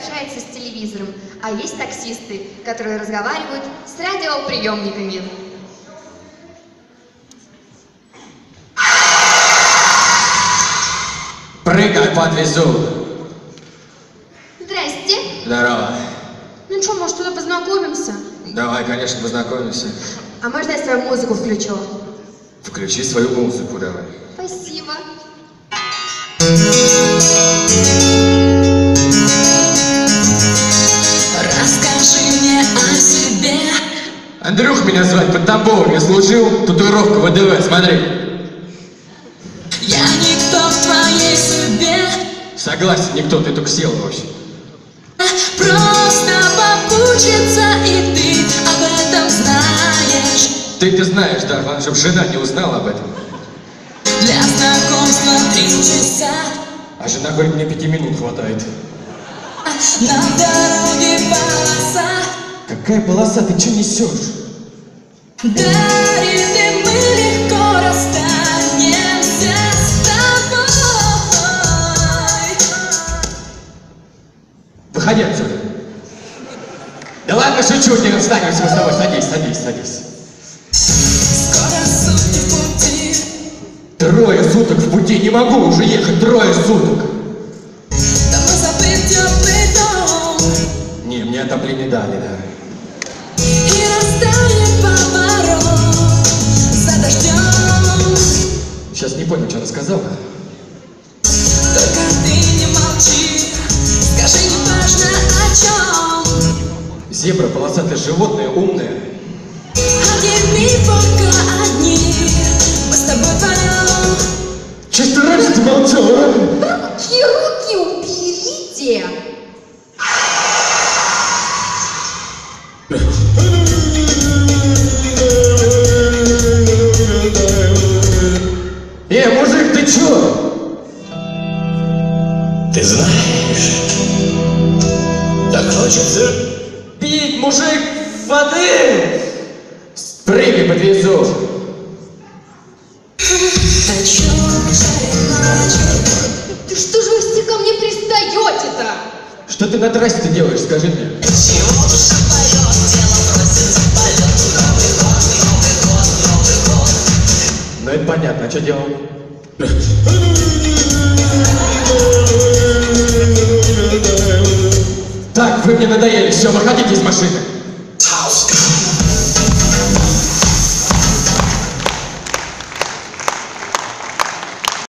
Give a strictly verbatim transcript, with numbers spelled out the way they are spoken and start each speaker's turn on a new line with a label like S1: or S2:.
S1: соглашается с телевизором, а есть таксисты, которые разговаривают с радиоприемниками.
S2: Прыгай, подвезу.
S1: Здрасте.
S2: Здорово.
S1: Ну что, может, туда познакомимся?
S2: Давай, конечно, познакомимся.
S1: А можно я свою музыку включу?
S2: Включи свою музыку давай.
S1: Спасибо.
S3: Расскажи мне о себе.
S2: Андрюх меня звать, под Тамбовом я служил, татуировка ВДВ, смотри.
S3: Я никто в твоей судьбе.
S2: Согласен, никто, ты только сел вообще.
S3: Просто попутчица, и ты об этом знаешь.
S2: Ты-то знаешь, да, главное, чтобы жена не узнала об этом.
S3: Для знакомства три часа.
S2: А жена говорит, мне пяти минут хватает.
S3: На дороге полоса.
S2: Какая полоса, ты что несешь?
S3: Дарит, и мы легко расстанемся с тобой.
S2: Выходи отсюда. Да ладно, шучу, не расстанемся мы с тобой. Садись, садись, садись.
S3: Скоро сутки в пути.
S2: Трое суток в пути, не могу уже ехать, трое суток.
S3: Домой забыть теплый дом.
S2: Не, мне отопление дали, да.
S3: И растает поворот за дождем.
S2: Сейчас не понял, что она сказала.
S3: Только ты не молчи. Скажи, не важно о чем.
S2: Зебра, полосатое животное, умное.
S3: Обними пока одни. Мы с тобой вдвоем.
S2: Чисто раньше ты молчала, а?
S1: Руки, руки уберите!
S2: Э, мужик, ты чё?
S4: Ты знаешь, так хочется
S2: Пить, мужик, воды! Прыгай, подвезу.
S3: О чем жарит ночью?
S1: Да что же вы все ко мне пристаете-то?
S2: Что ты на трассе-то делаешь, скажи мне?
S3: Чего душа поет, тело просится в полет. Новый год, Новый год, Новый год.
S2: Ну это понятно, а что делал? Так, вы мне надоели, все, выходите из машины.